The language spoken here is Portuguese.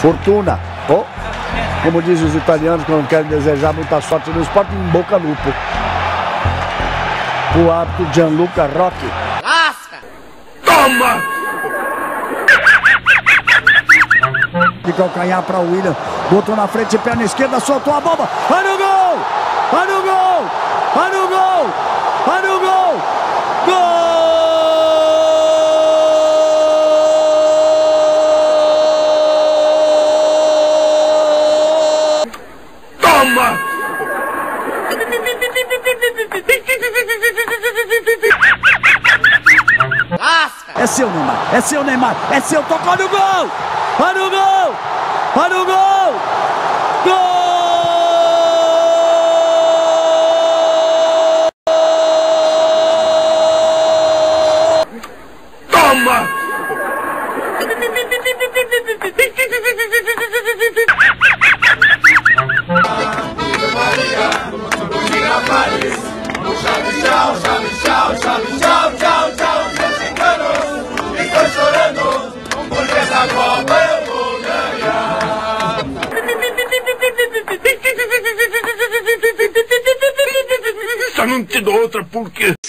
Fortuna. Oh, como dizem os italianos quando querem desejar muita sorte no esporte, em boca lupo. O árbitro Gianluca Rocchi. Lasca! Toma! De calcanhar para o William. Botou na frente, perna esquerda, soltou a bomba. Olha o gol! Olha o gol! Olha o gol! Olha o gol! Gol! Toma! É seu, Neymar, é seu, Neymar, é seu, tocou no gol! Olha o gol! Olha o gol! Gol! Toma! Não te dou outra porque